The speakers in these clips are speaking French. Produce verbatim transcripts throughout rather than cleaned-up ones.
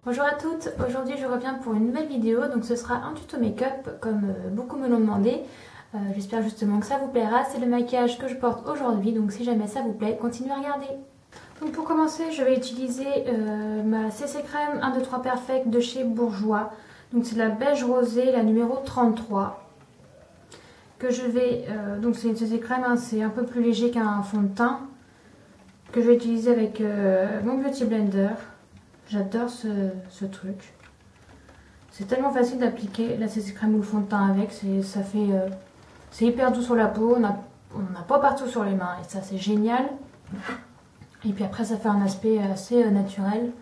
Bonjour à toutes, aujourd'hui je reviens pour une nouvelle vidéo, donc ce sera un tuto make-up comme euh, beaucoup me l'ont demandé. Euh, J'espère justement que ça vous plaira, c'est le maquillage que je porte aujourd'hui, donc si jamais ça vous plaît, continuez à regarder. Donc pour commencer, je vais utiliser euh, ma C C Crème un deux trois Perfect de chez Bourjois. Donc c'est de la beige rosée, la numéro trente-trois. Que je vais, euh, donc c'est une C C Crème, hein, c'est un peu plus léger qu'un fond de teint. Que je vais utiliser avec euh, mon Beauty Blender. J'adore ce, ce truc. C'est tellement facile d'appliquer la C C crème ou le fond de teint avec. Ça fait, euh, c'est hyper doux sur la peau. On n'a pas partout sur les mains et ça c'est génial. Et puis après ça fait un aspect assez euh, naturel.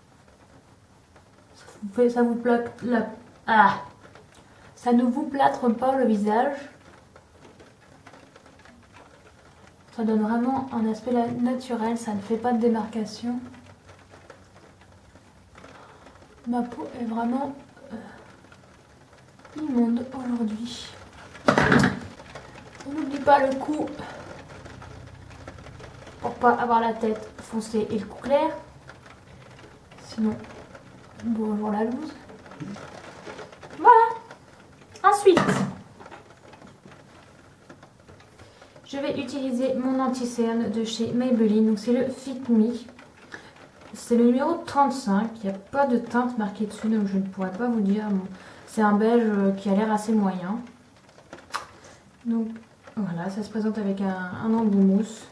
Ça vous, fait, ça vous plaque la, ah, ça ne vous plâtre pas le visage. Ça donne vraiment un aspect naturel. Ça ne fait pas de démarcation. Ma peau est vraiment euh, immonde aujourd'hui. On n'oublie pas le cou pour pas avoir la tête foncée et le cou clair. Sinon, bonjour la loose. Voilà. Ensuite, je vais utiliser mon anti-cerne de chez Maybelline. Donc c'est le Fit Me. C'est le numéro trente-cinq, il n'y a pas de teinte marquée dessus, donc je ne pourrais pas vous dire. C'est un beige qui a l'air assez moyen. Donc voilà, ça se présente avec un, un embout mousse.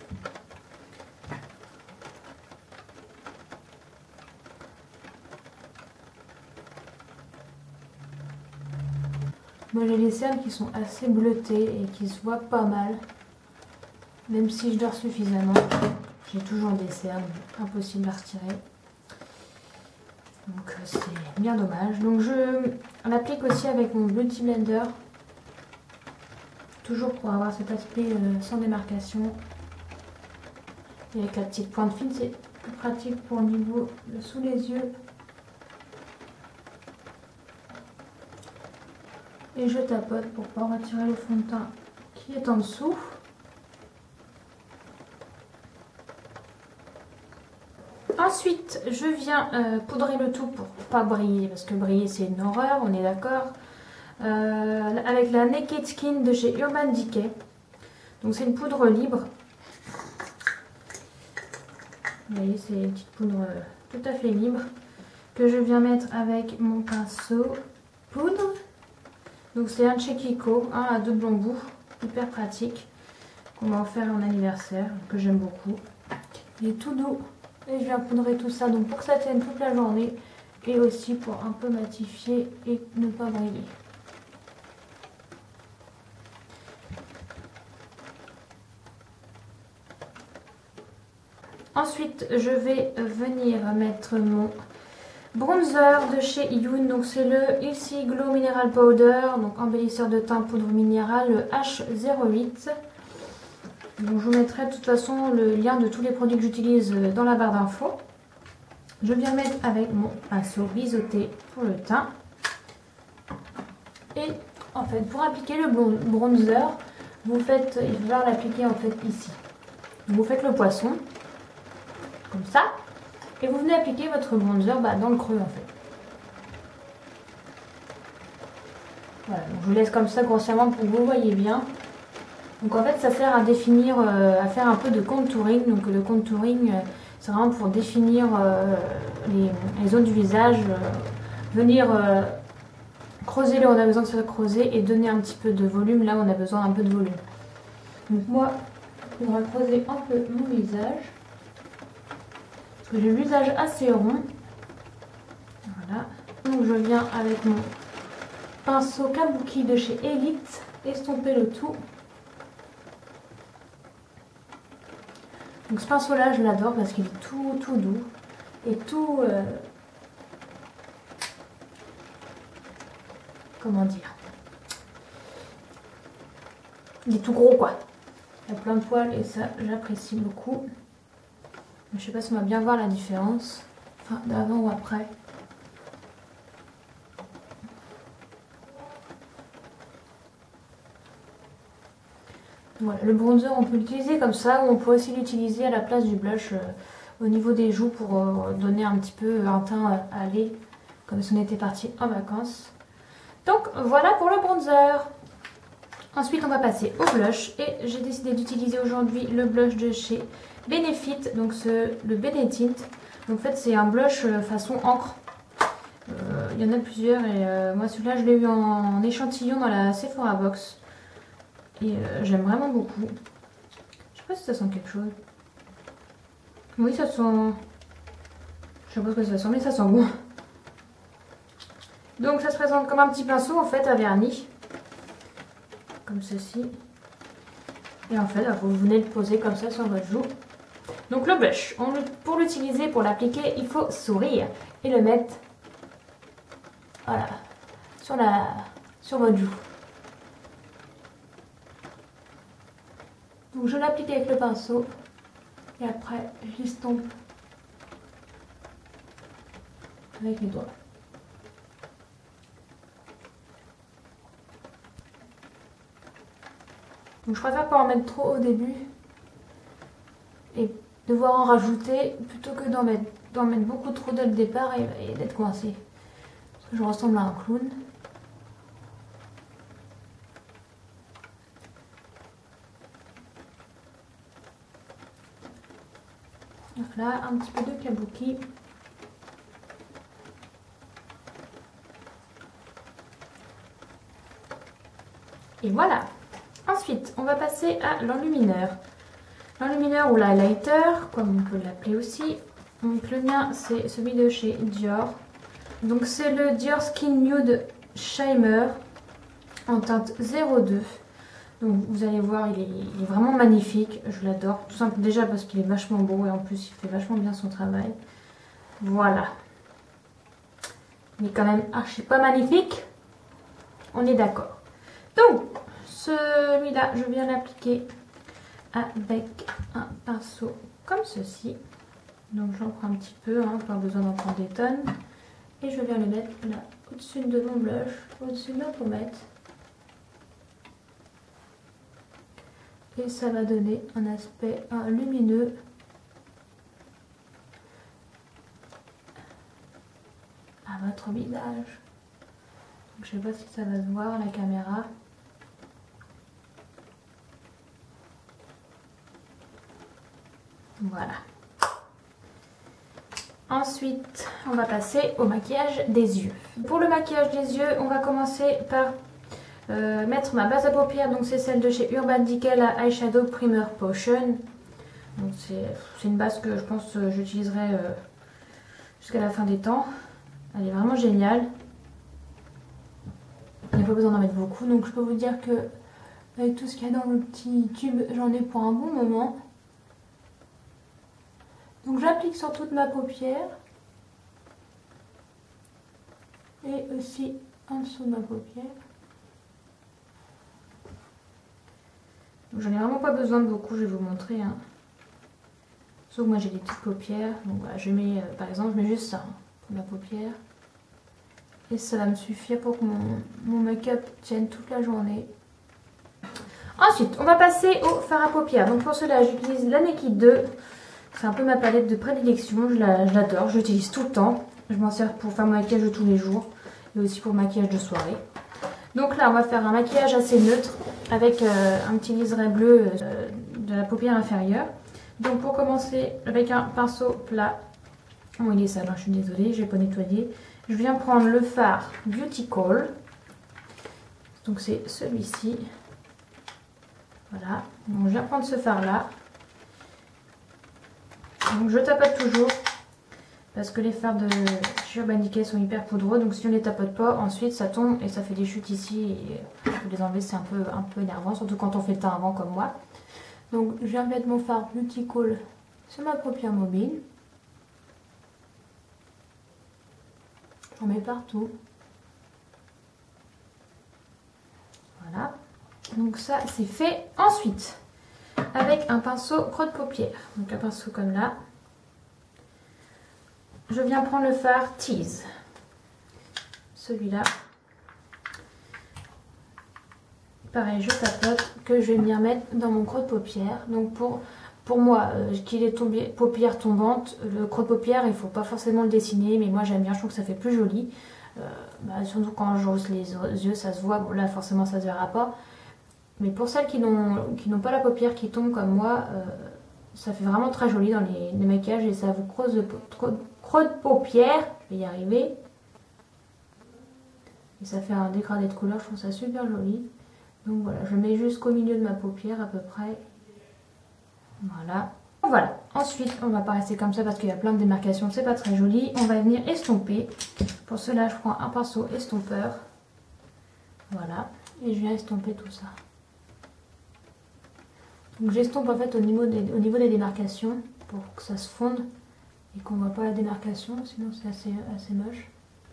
Moi j'ai les cernes qui sont assez bleutées et qui se voient pas mal. Même si je dors suffisamment. J'ai toujours des cernes, impossible à retirer. Donc c'est bien dommage. Donc je l'applique aussi avec mon Beauty Blender. Toujours pour avoir cet aspect euh, sans démarcation. Et avec la petite pointe fine, c'est plus pratique pour le niveau de sous les yeux. Et je tapote pour pouvoir retirer le fond de teint qui est en dessous. Ensuite, je viens euh, poudrer le tout pour pas briller, parce que briller c'est une horreur, on est d'accord. Euh, avec la Naked Skin de chez Urban Decay. Donc c'est une poudre libre. Vous voyez, c'est une petite poudre euh, tout à fait libre. Que je viens mettre avec mon pinceau poudre. Donc c'est un chez Kiko, un à double embout, hyper pratique. Qu'on m'a offert en anniversaire, que j'aime beaucoup. Il est tout doux. Et je viens poudrer tout ça donc pour que ça tienne toute la journée et aussi pour un peu matifier et ne pas briller. Ensuite, je vais venir mettre mon bronzer de chez Youn. Donc c'est le Ilsi Glow Mineral Powder, donc embellisseur de teint poudre minérale, le H zéro huit. Donc je vous mettrai de toute façon le lien de tous les produits que j'utilise dans la barre d'infos. Je viens mettre avec mon pinceau biseauté pour le teint. Et en fait, pour appliquer le bronzer, vous faites, il va falloir l'appliquer en fait ici. Vous faites le poisson, comme ça, et vous venez appliquer votre bronzer bah, dans le creux en fait. Voilà, donc je vous laisse comme ça grossièrement pour que vous voyez bien. Donc en fait ça sert à définir, euh, à faire un peu de contouring. Donc le contouring euh, c'est vraiment pour définir euh, les, les zones du visage, euh, venir euh, creuser là où on a besoin de se creuser et donner un petit peu de volume là où on a besoin d'un peu de volume. Donc moi il faudra creuser un peu mon visage. Parce que j'ai le visage assez rond. Voilà. Donc je viens avec mon pinceau Kabuki de chez Elite estomper le tout. Donc ce pinceau là je l'adore parce qu'il est tout, tout doux et tout, euh, comment dire, il est tout gros quoi, il y a plein de poils et ça j'apprécie beaucoup. Je sais pas si on va bien voir la différence, enfin d'avant ou après. Voilà, le bronzer on peut l'utiliser comme ça ou on peut aussi l'utiliser à la place du blush euh, au niveau des joues pour euh, donner un petit peu un teint euh, à lait comme si on était parti en vacances. Donc voilà pour le bronzer. Ensuite on va passer au blush et j'ai décidé d'utiliser aujourd'hui le blush de chez Benefit, donc ce, le Benetint. Donc en fait c'est un blush façon encre. Euh, il y en a plusieurs et euh, moi celui-là je l'ai eu en, en échantillon dans la Sephora Box. Et euh, j'aime vraiment beaucoup. Je sais pas si ça sent quelque chose. Oui ça sent... Je sais pas ce que ça sent mais ça sent bon. Donc ça se présente comme un petit pinceau en fait à vernis. Comme ceci. Et en fait vous venez le poser comme ça sur votre joue. Donc le blush, on, pour l'utiliser, pour l'appliquer, il faut sourire et le mettre voilà, sur, la, sur votre joue. Donc je l'applique avec le pinceau et après j'estompe avec les doigts. Donc je préfère pas en mettre trop au début et devoir en rajouter plutôt que d'en mettre, d'en mettre beaucoup trop dès le départ et, et d'être coincé. Parce que je ressemble à un clown. Donc là, un petit peu de kabuki. Et voilà. Ensuite, on va passer à l'enlumineur. L'enlumineur ou l'highlighter, comme on peut l'appeler aussi. Donc le mien, c'est celui de chez Dior. Donc c'est le Dior Skin Nude Shimmer en teinte zéro deux. Donc vous allez voir, il est, il est vraiment magnifique. Je l'adore. Tout simplement déjà parce qu'il est vachement beau et en plus il fait vachement bien son travail. Voilà. Il est quand même archi pas magnifique. On est d'accord. Donc celui-là, je viens l'appliquer avec un pinceau comme ceci. Donc j'en prends un petit peu, hein, pas besoin d'en prendre des tonnes. Et je viens le mettre là, au-dessus de mon blush, au-dessus de ma pommette. Et ça va donner un aspect un, lumineux. À votre visage. Donc, je sais pas si ça va se voir à la caméra. Voilà. Ensuite, on va passer au maquillage des yeux. Pour le maquillage des yeux, on va commencer par euh, mettre ma base à paupières. Donc c'est celle de chez Urban Decay, la Eyeshadow Primer Potion. Donc c'est une base que je pense que j'utiliserai euh, jusqu'à la fin des temps. Elle est vraiment géniale. Il n'y a pas besoin d'en mettre beaucoup. Donc je peux vous dire que avec tout ce qu'il y a dans le petit tube, j'en ai pour un bon moment. Donc j'applique sur toute ma paupière et aussi en dessous de ma paupière. J'en ai vraiment pas besoin de beaucoup, je vais vous montrer. Hein. Sauf que moi j'ai des petites paupières, donc voilà, je mets euh, par exemple, je mets juste ça hein, pour ma paupière. Et ça va me suffire pour que mon, mon make-up tienne toute la journée. Ensuite, on va passer au fard à paupières. Donc pour cela, j'utilise la Naked deux. C'est un peu ma palette de prédilection, je l'adore, je l'utilise tout le temps. Je m'en sers pour faire mon maquillage de tous les jours et aussi pour le maquillage de soirée. Donc là, on va faire un maquillage assez neutre avec euh, un petit liseré bleu euh, de la paupière inférieure. Donc pour commencer, avec un pinceau plat, bon il est sale, hein, je suis désolée, je vais pas nettoyer. Je viens prendre le fard Beauty Call. Donc c'est celui-ci. Voilà, donc je viens prendre ce fard là. Donc je tapote toujours parce que les fards de chez Urban Decay sont hyper poudreux, donc si on ne les tapote pas, ensuite ça tombe et ça fait des chutes ici et pour les enlever c'est un peu, un peu énervant, surtout quand on fait le teint avant comme moi. Donc je viens mettre mon fard Beauty Call sur ma paupière mobile. J'en mets partout. Voilà, donc ça c'est fait. Ensuite, avec un pinceau creux de paupière, donc un pinceau comme là, je viens prendre le fard Tease, celui-là. Pareil, je tapote, que je vais venir mettre dans mon creux de paupière, donc pour Pour moi, euh, qu'il ait tombé, paupières tombantes, le creux de paupière, il faut pas forcément le dessiner, mais moi j'aime bien, je trouve que ça fait plus joli. Euh, bah, surtout quand je hausse les yeux, ça se voit. Bon, là forcément ça se verra pas. Mais pour celles qui n'ont qui n'ont pas la paupière qui tombe comme moi, euh, ça fait vraiment très joli dans les, les maquillages et ça vous creuse de, creux de paupière. Je vais y arriver. Et ça fait un dégradé de couleur, je trouve ça super joli. Donc voilà, je mets jusqu'au milieu de ma paupière à peu près. Voilà. Voilà. Ensuite, on va pas rester comme ça parce qu'il y a plein de démarcations, c'est pas très joli. On va venir estomper. Pour cela, je prends un pinceau estompeur. Voilà. Et je viens estomper tout ça. Donc j'estompe en fait au niveau, des, au niveau des démarcations pour que ça se fonde et qu'on voit pas la démarcation, sinon c'est assez, assez moche.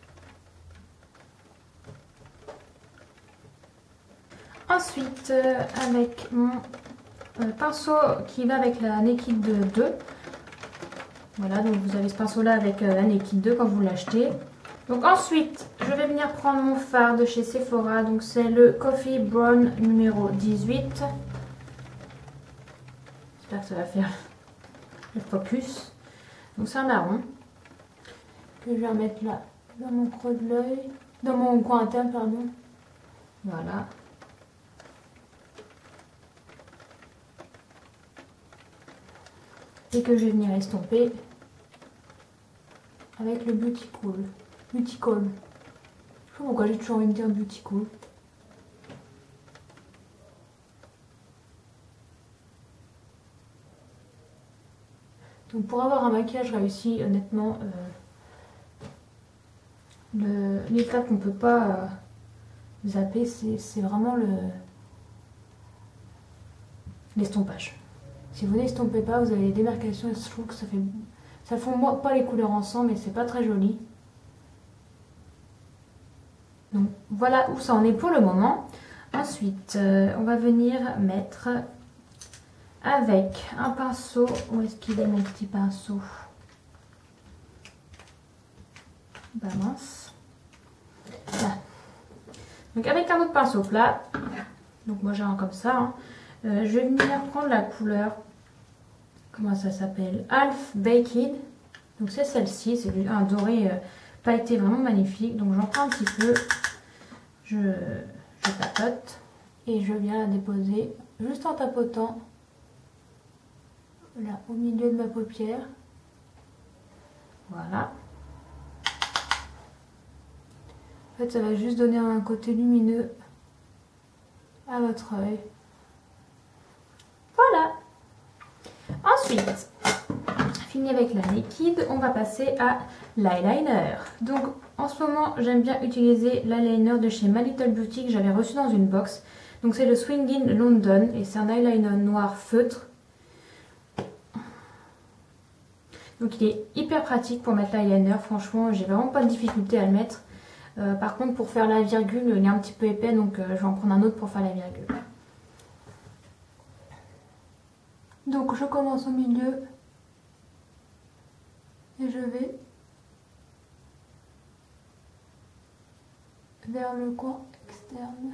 Ensuite, euh, avec mon euh, pinceau qui va avec la Naked deux. Voilà, donc vous avez ce pinceau là avec euh, la Naked deux quand vous l'achetez. Donc ensuite, je vais venir prendre mon fard de chez Sephora. Donc c'est le Coffee Brown numéro dix-huit. J'espère que ça va faire le focus. Donc c'est un marron que je vais remettre là dans mon creux de l'œil, dans mon coin interne pardon. Voilà. Et que je vais venir estomper avec le Beauty Cool. Beauty Cool. Je sais pas pourquoi j'ai toujours envie de dire Beauty Cool. Donc pour avoir un maquillage réussi, honnêtement, euh, l'étape qu'on ne peut pas euh, zapper, c'est vraiment le l'estompage. Si vous n'estompez pas, vous avez des démarcations et je trouve que ça fait ça fond pas les couleurs ensemble et c'est pas très joli. Donc voilà où ça en est pour le moment. Ensuite, euh, on va venir mettre avec un pinceau. Où est-ce qu'il est mon petit pinceau? Bah mince. Là. Donc avec un autre pinceau plat. Donc moi j'ai un comme ça. Hein. Euh, je vais venir prendre la couleur. Comment ça s'appelle? Half Baked. Donc c'est celle-ci. C'est un doré euh, pailleté vraiment magnifique. Donc j'en prends un petit peu. Je, je tapote. Et je viens la déposer juste en tapotant. Là, au milieu de ma paupière. Voilà. En fait, ça va juste donner un côté lumineux à votre œil. Voilà. Ensuite, fini avec la liquide, on va passer à l'eyeliner. Donc, en ce moment, j'aime bien utiliser l'eyeliner de chez My Little Beauty que j'avais reçu dans une box. Donc, c'est le Swingin' London et c'est un eyeliner noir feutre. Donc il est hyper pratique pour mettre l'eyeliner, franchement j'ai vraiment pas de difficulté à le mettre. Euh, par contre pour faire la virgule il est un petit peu épais donc euh, je vais en prendre un autre pour faire la virgule. Donc je commence au milieu et je vais vers le coin externe.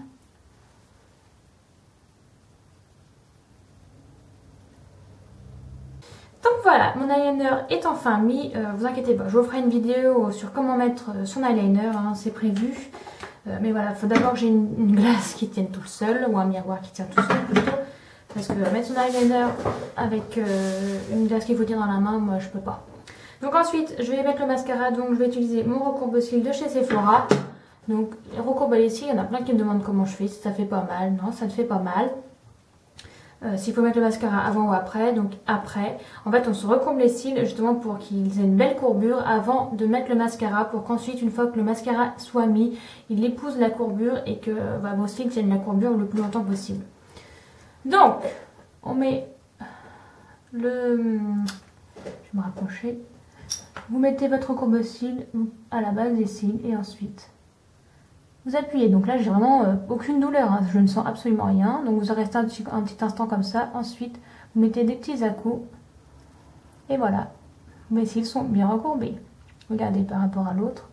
Donc voilà, mon eyeliner est enfin mis, euh, vous inquiétez pas, je vous ferai une vidéo sur comment mettre son eyeliner, hein, c'est prévu. Euh, mais voilà, il faut d'abord que j'ai une, une glace qui tienne tout seul, ou un miroir qui tient tout seul plutôt. Parce que mettre son eyeliner avec euh, une glace qu'il faut tenir dans la main, moi je peux pas. Donc ensuite, je vais mettre le mascara, donc je vais utiliser mon recourbe-cils de chez Sephora. Donc recourbe les cils, il y en a plein qui me demandent comment je fais, si ça fait pas mal, non ça ne fait pas mal. Euh, S'il faut mettre le mascara avant ou après, donc après. En fait, on se recourbe les cils justement pour qu'ils aient une belle courbure avant de mettre le mascara, pour qu'ensuite, une fois que le mascara soit mis, il épouse la courbure et que bah, vos cils tiennent la courbure le plus longtemps possible. Donc, on met le... Je vais me rapprocher. Vous mettez votre courbe-cils à la base des cils et ensuite vous appuyez. Donc là, j'ai vraiment euh, aucune douleur, hein. Je ne sens absolument rien. Donc vous restez un petit, un petit instant comme ça. Ensuite, vous mettez des petits à-coups. Et voilà. Mes cils sont bien recourbés. Regardez par rapport à l'autre.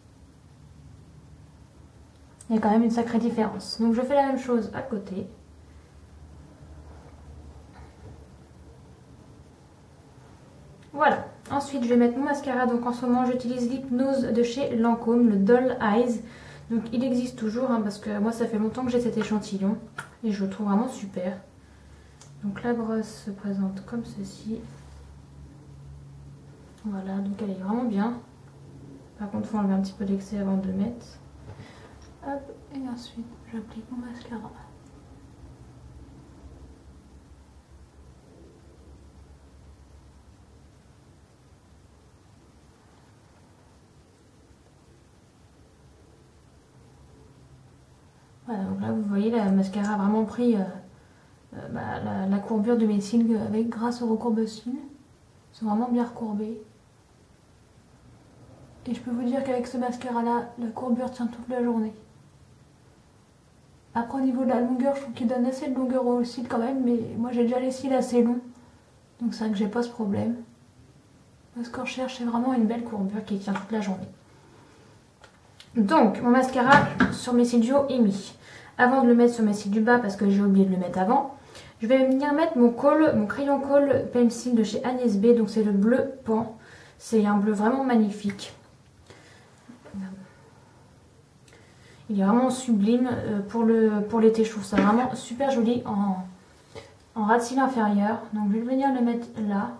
Il y a quand même une sacrée différence. Donc je fais la même chose à côté. Voilà, ensuite je vais mettre mon mascara. Donc en ce moment j'utilise l'Hypnose de chez Lancôme, le Doll Eyes. Donc il existe toujours hein, parce que moi ça fait longtemps que j'ai cet échantillon et je le trouve vraiment super. Donc la brosse se présente comme ceci. Voilà, donc elle est vraiment bien. Par contre il faut enlever un petit peu d'excès avant de le mettre. Hop, et ensuite j'applique mon mascara. Voilà, donc là vous voyez la mascara a vraiment pris euh, euh, bah, la, la courbure de mes cils avec grâce au recourbe cils. Ils sont vraiment bien recourbés. Et je peux vous dire qu'avec ce mascara là, la courbure tient toute la journée. Après au niveau de la longueur, je trouve qu'il donne assez de longueur aux cils quand même, mais moi j'ai déjà les cils assez longs. Donc c'est vrai que j'ai pas ce problème. Moi ce que je cherche c'est vraiment une belle courbure qui tient toute la journée. Donc mon mascara sur mes cils du haut est mis. Avant de le mettre sur mes cils du bas parce que j'ai oublié de le mettre avant, je vais venir mettre mon col, mon crayon col pencil de chez Agnès B. Donc c'est le bleu pan. C'est un bleu vraiment magnifique. Il est vraiment sublime pour le pour l'été. Je trouve ça vraiment super joli en, en ras de cils inférieur. Donc je vais venir le mettre là.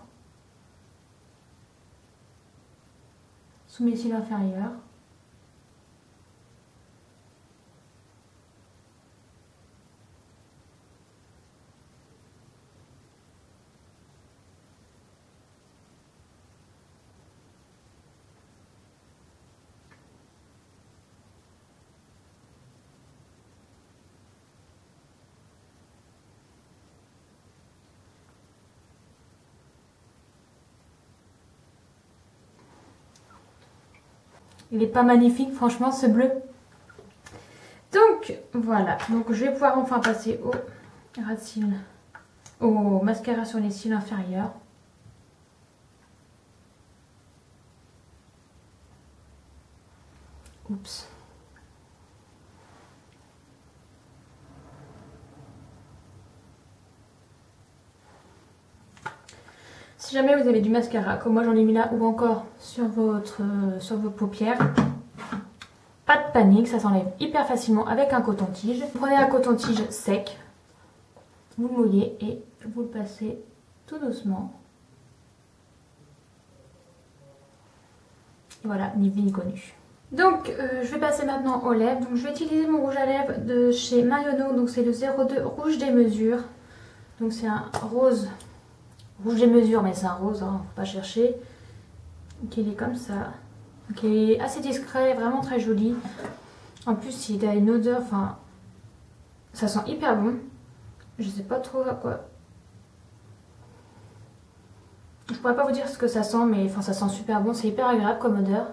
Sous mes cils inférieurs. Il est pas magnifique, franchement, ce bleu. Donc, voilà. Donc, je vais pouvoir enfin passer au ras de cils, au mascara sur les cils inférieurs. Oups. Si jamais vous avez du mascara, comme moi j'en ai mis là, ou encore sur, votre, euh, sur vos paupières, pas de panique, ça s'enlève hyper facilement avec un coton-tige. Vous prenez un coton-tige sec, vous le mouillez et vous le passez tout doucement. Voilà, ni vu ni connu. Donc euh, je vais passer maintenant aux lèvres. Donc je vais utiliser mon rouge à lèvres de chez Marionneau, donc c'est le zéro deux rouge des mesures. Donc c'est un rose. Rouge des mesures, mais c'est un rose, hein, faut pas chercher. Donc il est comme ça. Donc il est assez discret, vraiment très joli. En plus il a une odeur, enfin ça sent hyper bon. Je sais pas trop à quoi. Je pourrais pas vous dire ce que ça sent, mais enfin ça sent super bon, c'est hyper agréable comme odeur.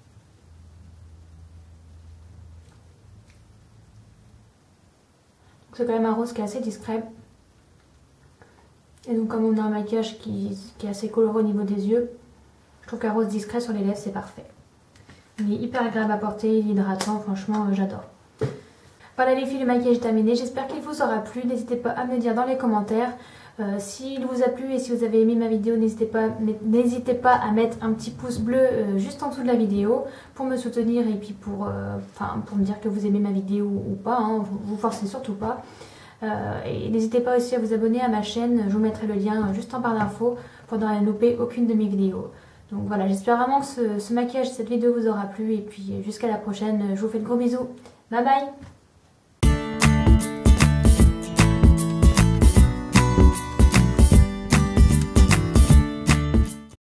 C'est quand même un rose qui est assez discret. Et donc comme on a un maquillage qui, qui est assez coloré au niveau des yeux, je trouve qu'un rose discret sur les lèvres c'est parfait. Il est hyper agréable à porter, il est hydratant, franchement euh, j'adore. Voilà les filles, le maquillage est terminé, j'espère qu'il vous aura plu. N'hésitez pas à me le dire dans les commentaires. Euh, S'il vous a plu et si vous avez aimé ma vidéo, n'hésitez pas, n'hésitez pas à mettre un petit pouce bleu euh, juste en dessous de la vidéo pour me soutenir et puis pour, euh, pour me dire que vous aimez ma vidéo ou pas, hein, vous, vous forcez surtout pas. Euh, et n'hésitez pas aussi à vous abonner à ma chaîne, je vous mettrai le lien juste en barre d'infos pour ne louper aucune de mes vidéos. Donc voilà, j'espère vraiment que ce, ce maquillage, cette vidéo vous aura plu et puis jusqu'à la prochaine, je vous fais de gros bisous. Bye bye!